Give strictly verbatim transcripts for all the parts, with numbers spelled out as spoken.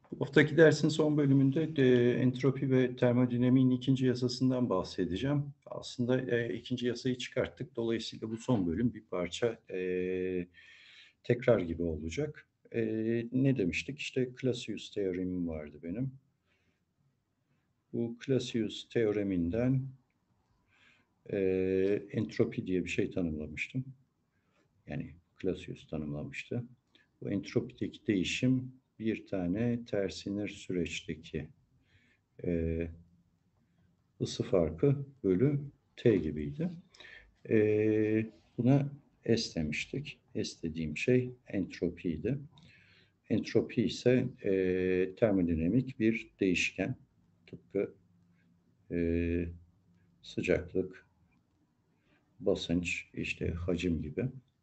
Bu haftaki dersin son bölümünde de entropi ve termodinamiğin ikinci yasasından bahsedeceğim. Aslında, eee, ikinci yasayı çıkarttık. Dolayısıyla bu son bölüm bir parça, eee, tekrar gibi olacak. Eee, ne demiştik? İşte Clausius teoremim vardı benim. Bu Clausius teoreminden, eee, entropi diye bir şey tanımlamıştım. Yani Clausius tanımlamıştı. Bu entropideki değişim bir tane tersinir süreçteki, eee ısı farkı bölü T gibiydi. Eee, buna S demiştik. S dediğim şey entropiydi. Entropi ise eee, termodinamik bir değişken. Tıpkı eee, sıcaklık, basınç, işte hacim gibi.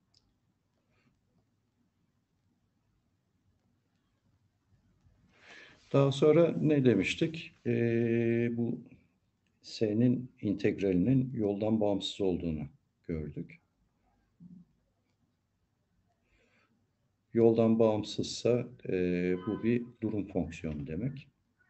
Daha sonra ne demiştik? Eee, bu S'nin integralinin yoldan bağımsız olduğunu gördük. Yoldan bağımsızsa eee, bu bir durum fonksiyonu demek.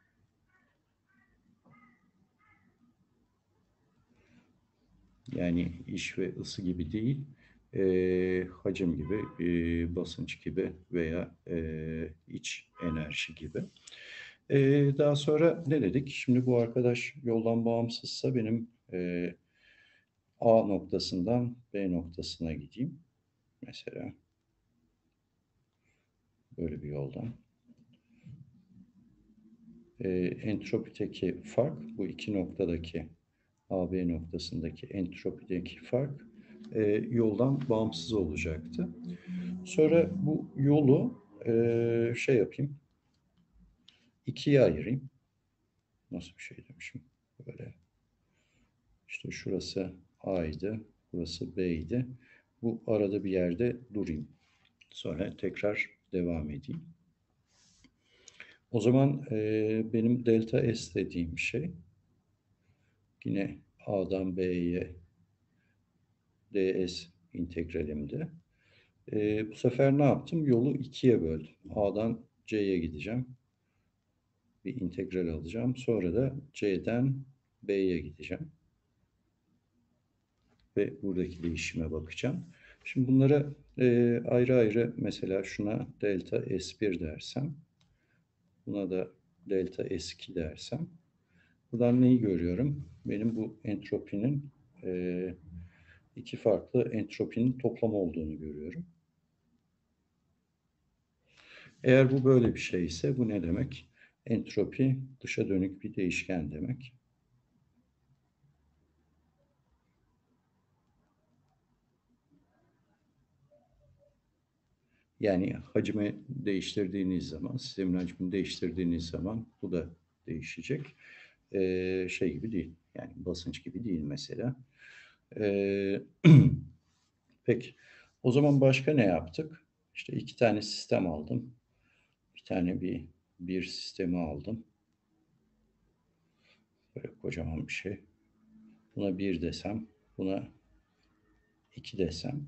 Yani iş ve ısı gibi değil, eee, hacim gibi, eee, basınç gibi veya eee, iç enerji gibi. Eee, daha sonra ne dedik? Şimdi bu arkadaş yoldan bağımsızsa benim eee, A noktasından B noktasına gideyim. Mesela böyle bir yoldan. Eee, entropideki fark bu iki noktadaki A B noktasındaki entropideki fark eee, yoldan bağımsız olacaktı. Sonra bu yolu eee, şey yapayım, ikiye ayırayım. Nasıl bir şey demişim? Böyle işte şurası A'ydı, burası B'ydi. Bu arada bir yerde durayım. Sonra tekrar devam edeyim. O zaman eee, benim delta S dediğim şey yine A'dan B'ye ds integralimdi. Eee, bu sefer ne yaptım? Yolu ikiye böldüm. A'dan C'ye gideceğim. Bir integral alacağım. Sonra da C'den B'ye gideceğim. Ve buradaki değişime bakacağım. Şimdi bunlara e, ayrı ayrı mesela şuna delta S bir dersem, buna da delta S iki dersem, buradan neyi görüyorum? Benim bu entropinin e, iki farklı entropinin toplamı olduğunu görüyorum. Eğer bu böyle bir şey ise bu ne demek? Entropi dışa dönük bir değişken demek. Yani hacmi değiştirdiğiniz zaman, sistemin hacmini değiştirdiğiniz zaman bu da değişecek. Ee, şey gibi değil, yani basınç gibi değil mesela. Ee, peki, o zaman başka ne yaptık? İşte iki tane sistem aldım. Bir tane bir, bir sistemi aldım. Böyle kocaman bir şey. Buna bir desem, buna iki desem.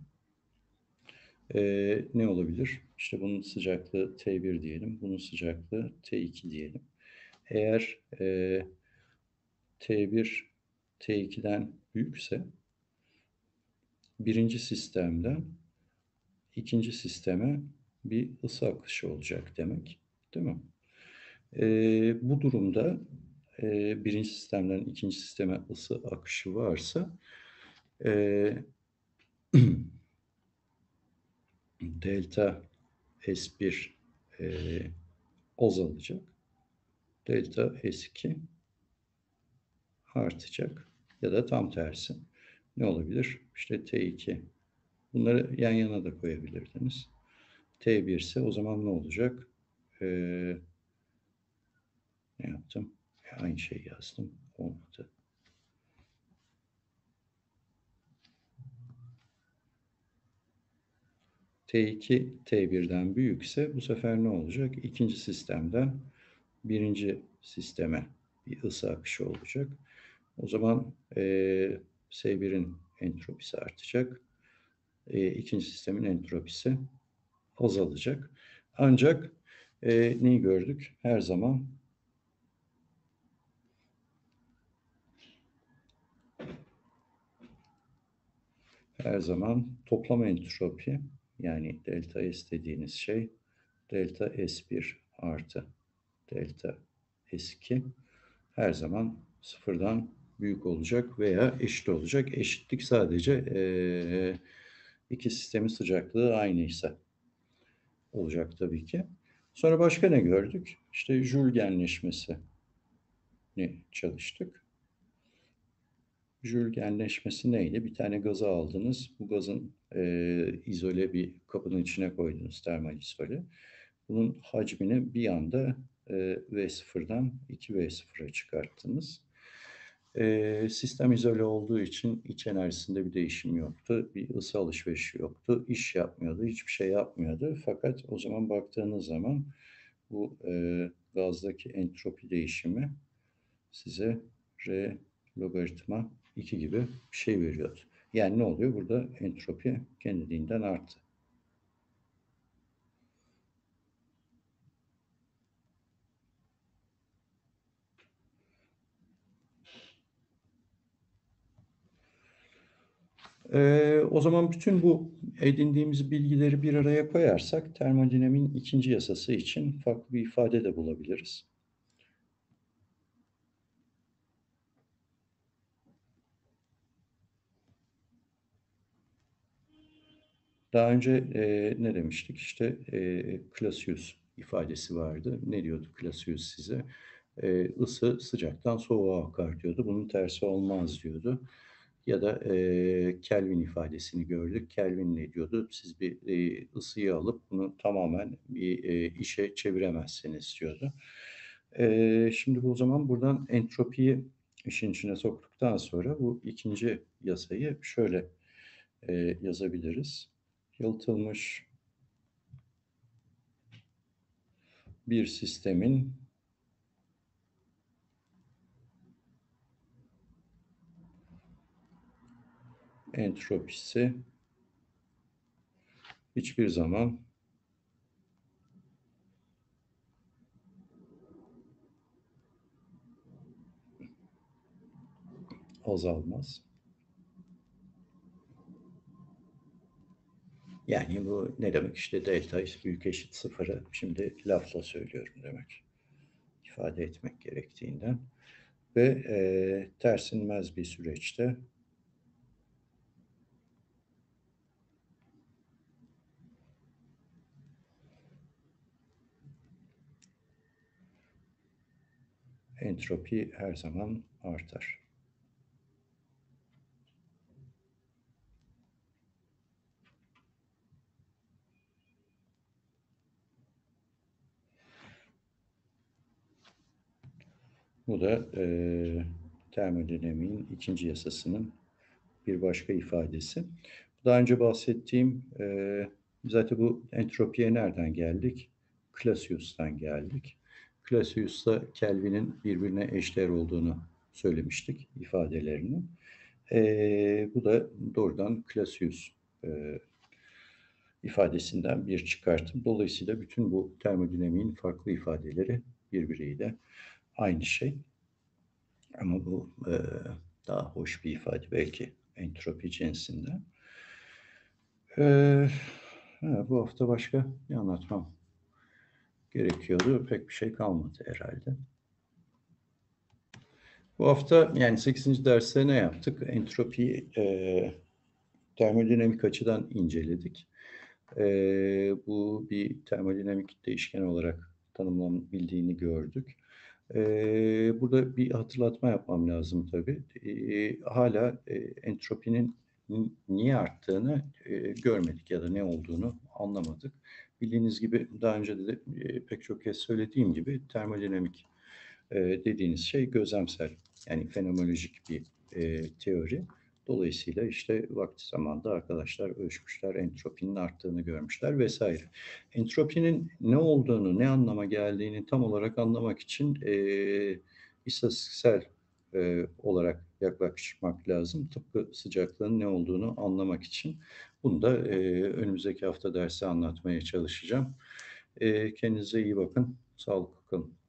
Ee, ne olabilir? İşte bunun sıcaklığı T bir diyelim, bunun sıcaklığı T iki diyelim. Eğer e, T bir T ikiden büyükse birinci sistemden ikinci sisteme bir ısı akışı olacak demek. Değil mi? E, bu durumda e, birinci sistemden ikinci sisteme ısı akışı varsa e, delta S bir e, azalacak. Delta S iki artacak. Ya da tam tersi. Ne olabilir? İşte T iki. Bunları yan yana da koyabilirdiniz. T bir ise o zaman ne olacak? Ee, ne yaptım? Aynı şeyi yazdım. Olmadı. T iki T birden büyükse bu sefer ne olacak? İkinci sistemden birinci sisteme bir ısı akışı olacak. O zaman e, S birin entropisi artacak. E, ikinci sistemin entropisi azalacak. Ancak e, neyi gördük? Her zaman her zaman toplam entropi, yani delta S dediğiniz şey delta S bir artı delta S iki her zaman sıfırdan büyük olacak veya eşit olacak. Eşitlik sadece e, iki sistemin sıcaklığı aynıysa olacak tabii ki. Sonra başka ne gördük? İşte Joule genleşmesini çalıştık. Joule genleşmesi neydi? Bir tane gazı aldınız. Bu gazın e, izole bir kabının içine koydunuz, termal izole. Bunun hacmini bir anda e, V sıfırdan iki V sıfıra çıkarttınız. E, sistem izole olduğu için iç enerjisinde bir değişim yoktu. Bir ısı alışverişi yoktu. İş yapmıyordu, hiçbir şey yapmıyordu. Fakat o zaman baktığınız zaman bu e, gazdaki entropi değişimi size R logaritma iki gibi bir şey veriyordu. Yani ne oluyor? Burada entropi kendiliğinden arttı. Ee, o zaman bütün bu edindiğimiz bilgileri bir araya koyarsak termodinamiğin ikinci yasası için farklı bir ifade de bulabiliriz. Daha önce e, ne demiştik? İşte e, Clausius ifadesi vardı. Ne diyordu Clausius size? E, ısı sıcaktan soğuğa akar diyordu. Bunun tersi olmaz diyordu. Ya da e, Kelvin ifadesini gördük. Kelvin ne diyordu? Siz bir e, ısıyı alıp bunu tamamen bir e, işe çeviremezsiniz diyordu. E, şimdi bu zaman buradan entropiyi işin içine soktuktan sonra bu ikinci yasayı şöyle e, yazabiliriz. Yalıtılmış bir sistemin entropisi hiçbir zaman azalmaz. Yani bu ne demek? İşte delta büyük eşit sıfıra şimdi lafla söylüyorum demek. İfade etmek gerektiğinden. Ve e, tersinmez bir süreçte entropi her zaman artar. Bu da e, termodinamiğin ikinci yasasının bir başka ifadesi. Daha önce bahsettiğim, e, zaten bu entropiye nereden geldik? Clausius'tan geldik. Clausius'ta Kelvin'in birbirine eşdeğer olduğunu söylemiştik ifadelerini. E, bu da doğrudan Clausius e, ifadesinden bir çıkartım. Dolayısıyla bütün bu termodinamiğin farklı ifadeleri birbiriyle aynı şey. Ama bu e, daha hoş bir ifade belki entropi cinsinden. Ee, ha, bu hafta başka ne anlatmam gerekiyordu. Pek bir şey kalmadı herhalde. Bu hafta yani sekizinci derste ne yaptık? Entropiyi e, termodinamik açıdan inceledik. E, bu bir termodinamik değişken olarak tanımlanabildiğini gördük. E, burada bir hatırlatma yapmam lazım tabii. E, hala e, entropinin niye arttığını e, görmedik ya da ne olduğunu anlamadık. Bildiğiniz gibi daha önce de e, pek çok kez söylediğim gibi termodinamik e, dediğiniz şey gözlemsel, yani fenomenolojik bir e, teori. Dolayısıyla işte vakti zamanında arkadaşlar ölçmüşler, entropinin arttığını görmüşler vesaire. Entropinin ne olduğunu, ne anlama geldiğini tam olarak anlamak için e, istatistiksel e, olarak yaklaşmak lazım. Tıpkı sıcaklığın ne olduğunu anlamak için. Bunu da e, önümüzdeki hafta dersi anlatmaya çalışacağım. Eee, kendinize iyi bakın. Sağlıklı kalın.